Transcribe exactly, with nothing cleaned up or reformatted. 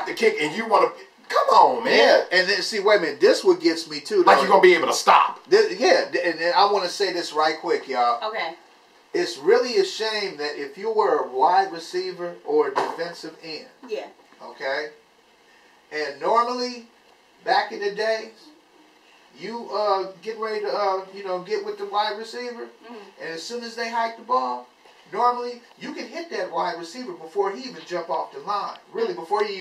got the kick and you want to, come on, man. Yeah, and then see, wait a minute, this what gets me too. Though. Like you're going to be able to stop. This, yeah, and, and I want to say this right quick, y'all. Okay. It's really a shame that if you were a wide receiver or a defensive end, yeah, okay, and normally, back in the days, you uh, get ready to, uh, you know, get with the wide receiver, mm-hmm. and as soon as they hike the ball, normally you can hit that wide receiver before he even jump off the line. Really, before he